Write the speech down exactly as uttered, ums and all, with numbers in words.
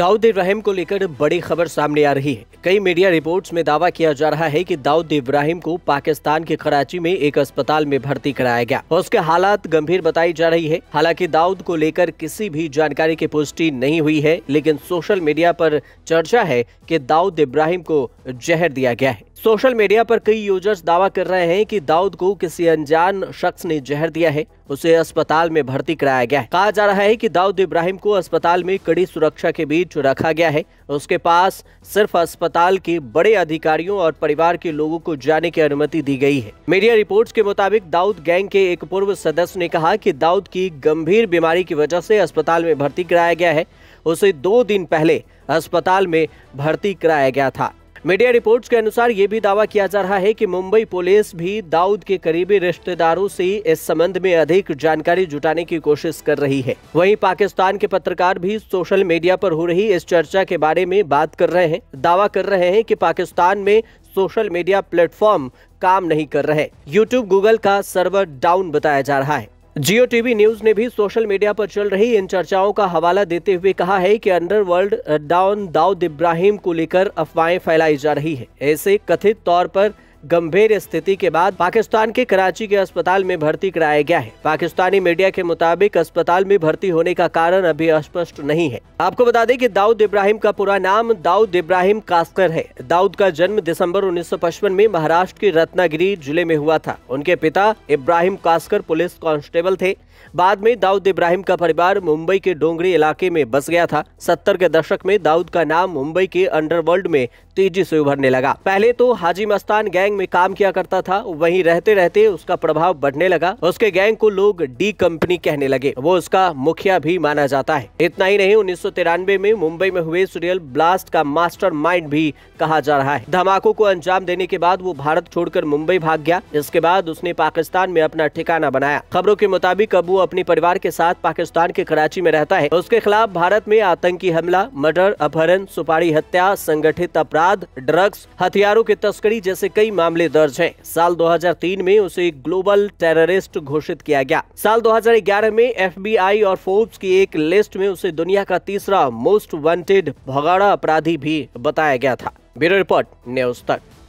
दाऊद इब्राहिम को लेकर बड़ी खबर सामने आ रही है। कई मीडिया रिपोर्ट्स में दावा किया जा रहा है कि दाऊद इब्राहिम को पाकिस्तान के कराची में एक अस्पताल में भर्ती कराया गया। उसके हालात गंभीर बताई जा रही है। हालांकि दाऊद को लेकर किसी भी जानकारी की पुष्टि नहीं हुई है, लेकिन सोशल मीडिया पर चर्चा है कि दाऊद इब्राहिम को जहर दिया गया है। सोशल मीडिया पर कई यूजर्स दावा कर रहे हैं कि दाऊद को किसी अनजान शख्स ने जहर दिया है, उसे अस्पताल में भर्ती कराया गया है। कहा जा रहा है कि दाऊद इब्राहिम को अस्पताल में कड़ी सुरक्षा के बीच रखा गया है। उसके पास सिर्फ अस्पताल के बड़े अधिकारियों और परिवार के लोगों को जाने की अनुमति दी गई है। मीडिया रिपोर्ट्स के मुताबिक दाऊद गैंग के एक पूर्व सदस्य ने कहा कि दाऊद की गंभीर बीमारी की वजह से अस्पताल में भर्ती कराया गया है। उसे दो दिन पहले अस्पताल में भर्ती कराया गया था। मीडिया रिपोर्ट्स के अनुसार ये भी दावा किया जा रहा है कि मुंबई पुलिस भी दाऊद के करीबी रिश्तेदारों से इस संबंध में अधिक जानकारी जुटाने की कोशिश कर रही है। वहीं पाकिस्तान के पत्रकार भी सोशल मीडिया पर हो रही इस चर्चा के बारे में बात कर रहे हैं। दावा कर रहे हैं कि पाकिस्तान में सोशल मीडिया प्लेटफॉर्म काम नहीं कर रहे। यूट्यूब, गूगल का सर्वर डाउन बताया जा रहा है। जियो टीवी न्यूज ने भी सोशल मीडिया पर चल रही इन चर्चाओं का हवाला देते हुए कहा है कि अंडरवर्ल्ड डाउन दाऊद इब्राहिम को लेकर अफवाहें फैलाई जा रही है। ऐसे कथित तौर पर गंभीर स्थिति के बाद पाकिस्तान के कराची के अस्पताल में भर्ती कराया गया है। पाकिस्तानी मीडिया के मुताबिक अस्पताल में भर्ती होने का कारण अभी स्पष्ट नहीं है। आपको बता दें कि दाऊद इब्राहिम का पूरा नाम दाऊद इब्राहिम कास्कर है। दाऊद का जन्म दिसंबर उन्नीस सौ पचपन में महाराष्ट्र के रत्नागिरी जिले में हुआ था। उनके पिता इब्राहिम कास्कर पुलिस कांस्टेबल थे। बाद में दाऊद इब्राहिम का परिवार मुंबई के डोंगरी इलाके में बस गया था। सत्तर के दशक में दाऊद का नाम मुंबई के अंडरवर्ल्ड में तेजी से उभरने लगा। पहले तो हाजी मस्तान गैंग में काम किया करता था, वहीं रहते रहते उसका प्रभाव बढ़ने लगा। उसके गैंग को लोग डी कंपनी कहने लगे। वो उसका मुखिया भी माना जाता है। इतना ही नहीं, उन्नीस सौ तिरानवे में मुंबई में हुए सीरियल ब्लास्ट का मास्टरमाइंड भी कहा जा रहा है। धमाकों को अंजाम देने के बाद वो भारत छोड़कर मुंबई भाग गया। इसके बाद उसने पाकिस्तान में अपना ठिकाना बनाया। खबरों के मुताबिक अब वो अपने परिवार के साथ पाकिस्तान के कराची में रहता है। उसके खिलाफ भारत में आतंकी हमला, मर्डर, अपहरण, सुपारी हत्या, संगठित अपराध, ड्रग्स, हथियारों की तस्करी जैसे कई मामले दर्ज हैं। साल दो हज़ार तीन में उसे ग्लोबल टेररिस्ट घोषित किया गया। साल दो हज़ार ग्यारह में एफ बी आई और फोर्ब्स की एक लिस्ट में उसे दुनिया का तीसरा मोस्ट वांटेड भगोड़ा अपराधी भी बताया गया था। ब्यूरो रिपोर्ट, न्यूज़ तक।